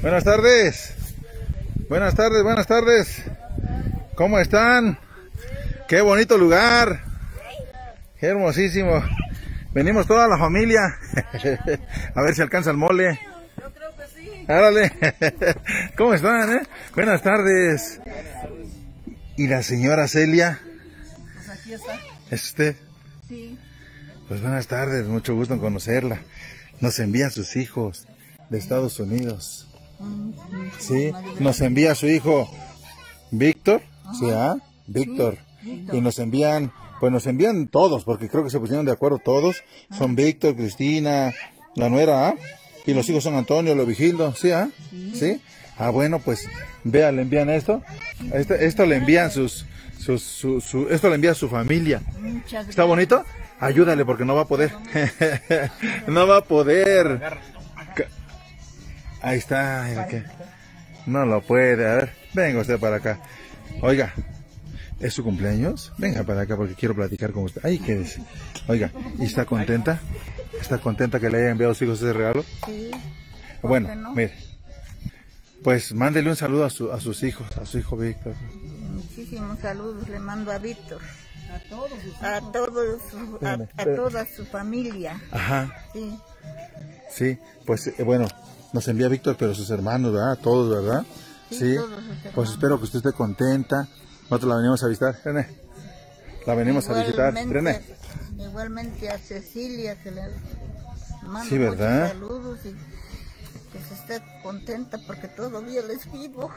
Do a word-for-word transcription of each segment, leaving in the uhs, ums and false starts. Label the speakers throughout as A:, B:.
A: Buenas tardes. Buenas tardes, buenas tardes. ¿Cómo están? Qué bonito lugar. Qué hermosísimo. Venimos toda la familia. A ver si alcanza el mole.
B: Yo creo que sí.
A: Árale. ¿Cómo están, eh? Buenas tardes. ¿Y la señora Celia?
B: Pues aquí está.
A: ¿Es usted?
B: Sí.
A: Pues buenas tardes, mucho gusto en conocerla. Nos envían sus hijos de Estados Unidos. Sí, nos envía su hijo Víctor, ¿sí, ah? Víctor. Y nos envían, pues nos envían todos, porque creo que se pusieron de acuerdo todos. Son Víctor, Cristina, la nuera, ¿ah? Y los hijos son Antonio, Lovigildo, ¿sí, ah? ¿Sí? Ah, bueno, pues, vea, le envían esto. Esto, esto le envían sus, sus, su, su, esto le envía a su familia. ¿Está bonito? Ayúdale porque no va a poder. No va a poder. Ahí está. Mira que no lo puede. A ver, venga usted para acá. Oiga, ¿es su cumpleaños? Venga para acá porque quiero platicar con usted. Ay, ¿qué es? Oiga, ¿y está contenta? ¿Está contenta que le hayan enviado a sus hijos ese regalo?
B: Sí.
A: Bueno,
B: no?
A: mire. Pues mándele un saludo a, su, a sus hijos, a su hijo Víctor.
B: Muchísimos saludos le mando a Víctor.
C: A todos sus hijos.
B: A todos, su- a, a toda su familia.
A: Ajá.
B: Sí.
A: Sí, pues eh, bueno, nos envía Víctor, pero sus hermanos, ¿verdad? Todos, ¿verdad?
B: Sí,
A: Sí.
B: todos sus hermanos.
A: Pues espero que usted esté contenta. Nosotros la venimos a visitar, René. La venimos a visitar,
B: Igualmente-
A: René.
B: Igualmente a Cecilia que le mando
A: Sí, ¿verdad?
B: muchos saludos y que se esté contenta porque todavía les vivo.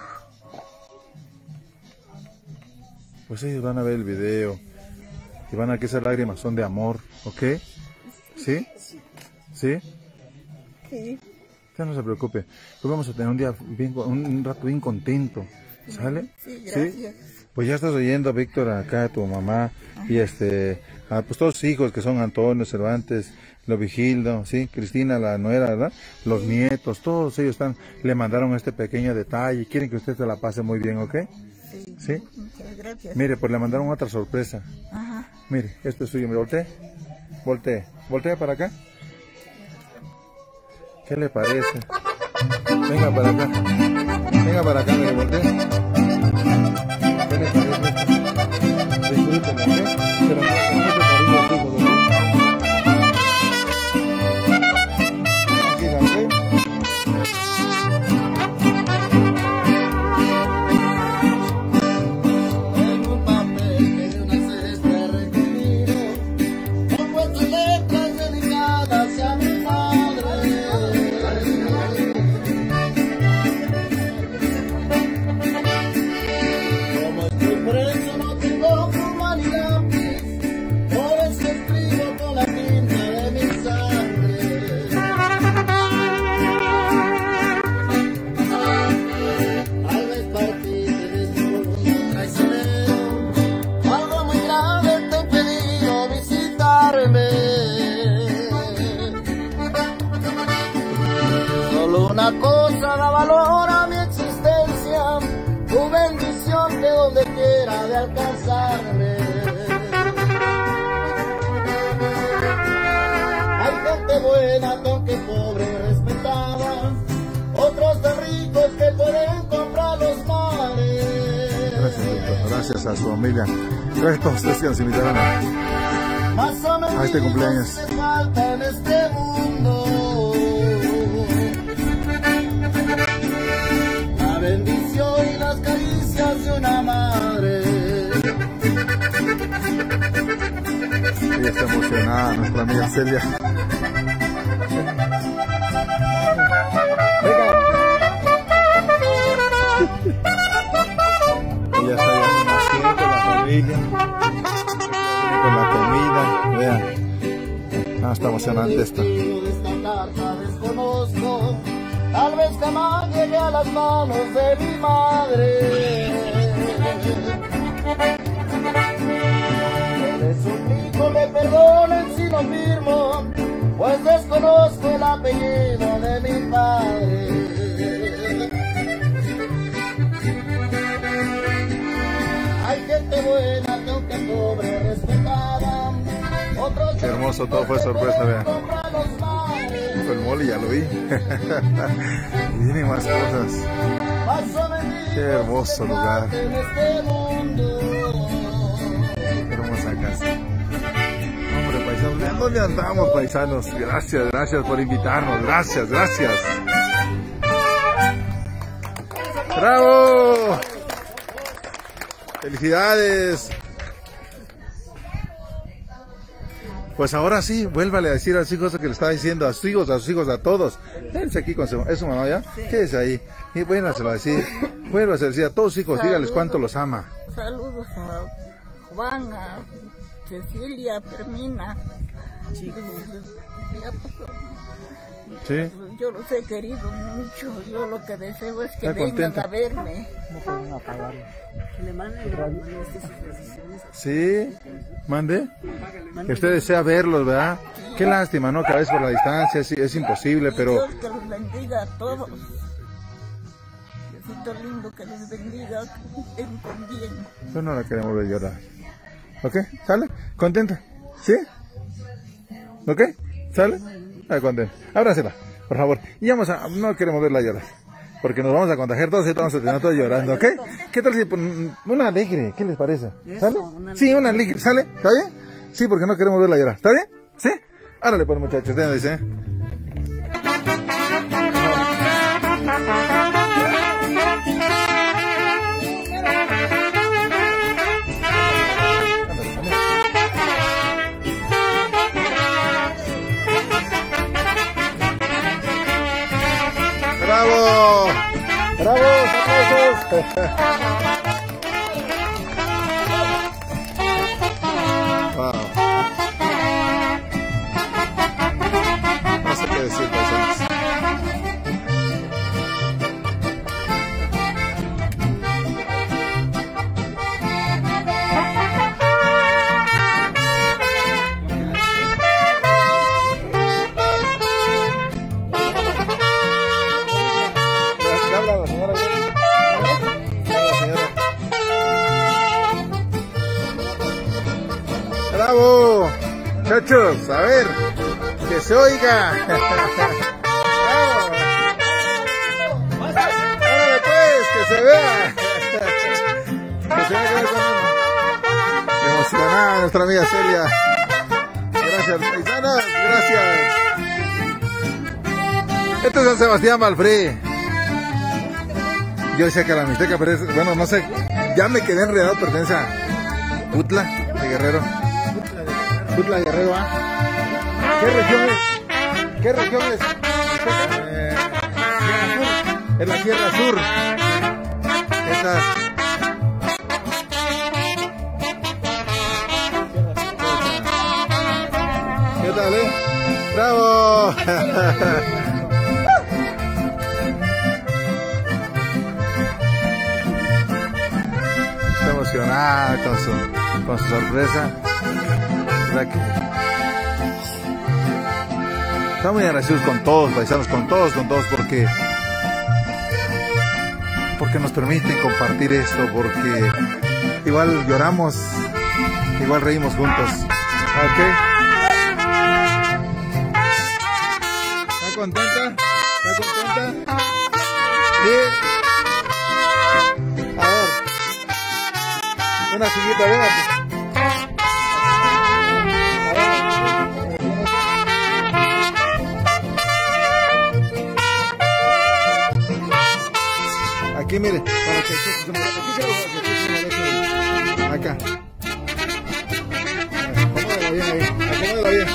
A: Pues ellos van a ver el video y van a ver que esas lágrimas son de amor, ¿ok? ¿Sí? ¿Sí?
B: Sí.
A: Usted no se preocupe. Pues vamos a tener un día bien, un, un rato bien contento, ¿sale?
B: Sí, gracias.
A: Pues ya estás oyendo, Víctor, acá a tu mamá y este, a, pues todos sus hijos que son Antonio, Cervantes, Lovigildo, sí, Cristina, la nuera, ¿verdad? Los nietos, todos ellos están, le mandaron este pequeño detalle, quieren que usted se la pase muy bien, ¿ok?
B: Sí.
A: ¿Sí?
B: Muchas gracias.
A: Mire, pues le mandaron otra sorpresa.
B: Ajá.
A: Mire, esto es suyo, mire, voltee, voltee, voltee para acá. ¿Qué le parece? Venga para acá, venga para acá, mire, voltee. ¿Qué le parece? Disfrútenlo, ¿ok? Pero no, con mucho cariño, hijo, ¿ok? Tranquila, ¿ok?
C: En un papel que de una cesta requerido, con vuestras letras dedicadas a mi madre. Como estoy preso no tengo pluma ni lápiz, por eso escribo con la tinta de mi sangre. Tal vez partiste de este mundo traicionero, algo muy grande te he pedido visitarme. Solo una cosa da valor a mi existencia, tu bendición de donde quiera de alcanzarme. Hay gente buena, aunque pobre y respetada, otros tan ricos que pueden comprar los mares.
A: Gracias, Víctor. Gracias a su familia. Gracias a todos ustedes que nos invitaron a...
C: Más o menos
A: A este cumpleaños.
C: me falta en este mundo la bendición y las caricias de una madre.
A: Ella está emocionada, nuestra amiga Celia. Ella está ya con la fiesta, con la familia, con la comida. Vean, ah, está emocionante esto.
C: El destino de esta carta desconozco, tal vez jamás llegue a las manos de mi madre. Le suplico me perdonen si no firmo, pues desconozco el apellido de mi padre. Hay gente buena que aunque pobre respetada, otros
A: Qué hermoso, todo fue sorpresa, vean.
C: compran los mares.
A: Fue el mole, ya lo vi. Y tiene más cosas. Qué hermoso lugar. Qué hermosa casa. Hombre, paisanos, ¿en dónde andamos, paisanos? Gracias, gracias por invitarnos. Gracias, gracias. ¡Bravo! ¡Felicidades! Pues ahora sí, vuélvale a decir a sus hijos lo que le estaba diciendo, a sus hijos, a sus hijos, a todos. Quédense aquí con su, ¿es su mamá ya? Sí. Quédense ahí. Y vuélvaselo a decir, vuélvaselo a decir a todos sus hijos, saludos, dígales cuánto los ama.
B: Saludos a Juan, a Cecilia, a Fermina. Sí.
A: Sí.
B: Yo los he querido mucho, yo lo que deseo es que vengan contenta? a verme.
D: No pueden apagarlo. Que le manden estas exposiciones.
A: Sí, mande. Que usted desea verlos, ¿verdad? Sí. Qué lástima, ¿no? Que a veces por la distancia es, es imposible, pero...
B: Dios que los bendiga a todos. Diosito lindo que los bendiga, que estén con bien.
A: Yo no la queremos ver llorar. ¿Ok? ¿Sale? ¿Contenta? ¿Sí? ¿Ok? ¿Sale? Ay, contenta. Abrácela, por favor. Y vamos a... No queremos verla llorar, porque nos vamos a contagiar todos y vamos a terminar todos llorando, ¿ok? ¿Qué tal si una alegre? ¿Qué les parece? ¿Sale? Sí, una alegre. ¿Sale? ¿Está bien? Sí, porque no queremos verla llorar. ¿Está bien? ¿Sí? Árale pues, muchachos. ¿Dónde dice? ¡Bravo! ¡Bravo! ¡Aplausos! Wow. No sé qué decir, personas. ¡Bravo! Muchachos, a ver, que se oiga. ¡Órale pues, que se vea! Que se vea con emocionada nuestra amiga Celia. Gracias, paisanos, gracias. Este es San Sebastián Valfrí. Yo decía que la Mixteca, pero es, bueno, no sé, ya me quedé enredado, pertenece a Utla de Guerrero. Utla Guerrero, ¿ah? ¿Qué región es? ¿Qué región es? Eh, es la Sierra Sur. Esta. ¿Qué tal, eh? ¡Bravo! Está emocionada con su, con su sorpresa. ¿Verdad que? Estamos muy agradecidos con todos, paisanos, con todos, con todos, porque porque nos permiten compartir esto, porque igual lloramos, igual reímos juntos. ¿Ok? ¿Está contenta? ¿Está contenta? Sí. A ver. Una sillita, venga. Aquí, mire, para que se me acá. Acomódala bien ahí, acomódala bien.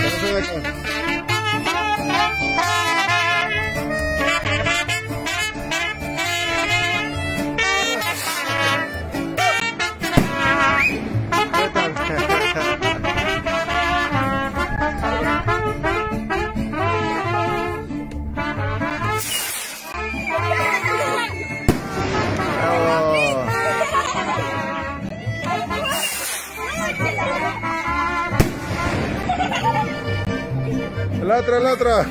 A: El otro, el otro.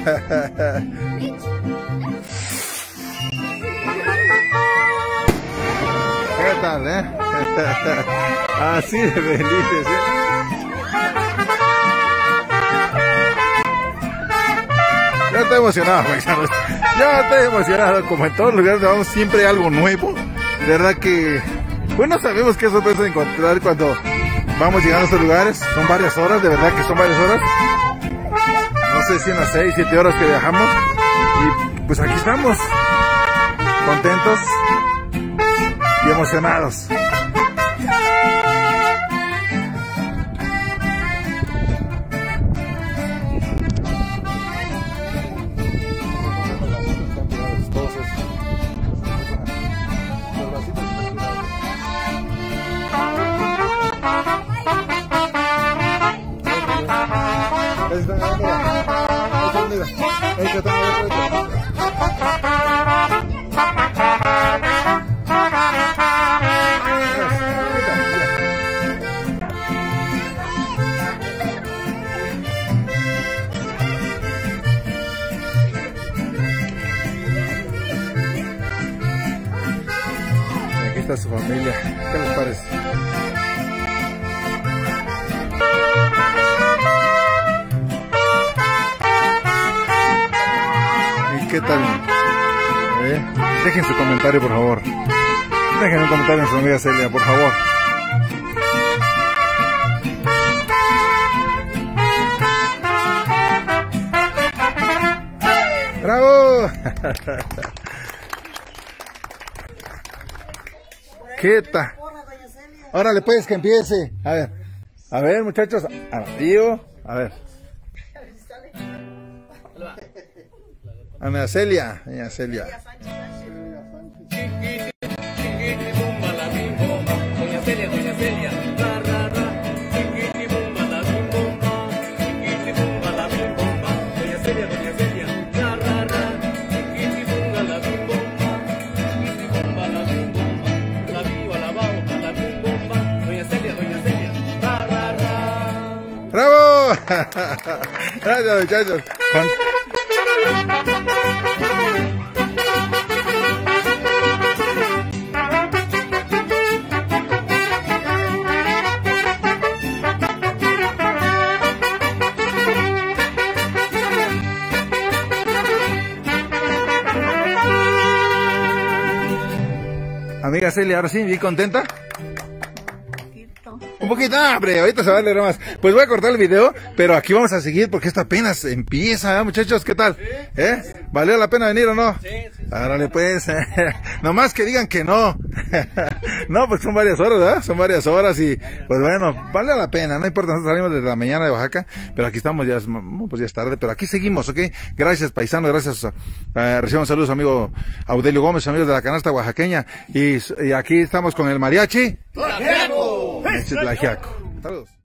A: ¿Qué tal, eh? Así de felices, ¿eh? estoy emocionado, paisanos. Yo estoy emocionado, como en todos los lugares vamos siempre hay algo nuevo. De verdad que, pues no sabemos qué sorpresa encontrar cuando vamos llegando a estos lugares. Son varias horas, de verdad que son varias horas. No sé si unas seis, siete horas que viajamos. Y pues aquí estamos, contentos y emocionados. Aquí está su familia. ¿Qué les parece? ¿Qué tal? ¿Eh? Dejen su comentario, por favor. Dejen un comentario en su amiga Celia, por favor. ¡Bravo! ¿Qué tal? Órale, pues, que empiece. A ver, a ver, muchachos. Tío, a ver. Doña Celia, doña Celia.
E: Doña Celia, doña Celia, ra, ra, ra. Chiquiti bomba la bim bomba, chiquiti bomba la bim bomba. Doña Celia, doña Celia, ra, ra, ra. Chiquiti bomba la bim bomba, chiquiti bomba la bim bomba. La viva la bauta, la bim bomba. Doña Celia, doña Celia, ra, ra, ra.
A: ¡Bravo! Gracias, muchachos. Juan. Amiga Celia, ahora sí, ¿bien contenta? Un poquito, ah, hombre, ahorita se va a leer más. Pues voy a cortar el video, pero aquí vamos a seguir porque esto apenas empieza, ¿eh, muchachos? ¿Qué tal? ¿Eh? ¿Valió la pena venir o no? Sí, sí. Árale, pues. Nomás que digan que no. No, pues son varias horas, ¿verdad? Son varias horas y, pues bueno, vale la pena. No importa, nosotros salimos desde la mañana de Oaxaca, pero aquí estamos, ya es, pues ya es tarde, pero aquí seguimos, ¿ok? Gracias, paisanos, gracias. Uh, reciban saludos, amigo Audelio Gómez, amigos de la canasta oaxaqueña. Y, y aquí estamos con el mariachi. ¡Tlaxiaco! Saludos.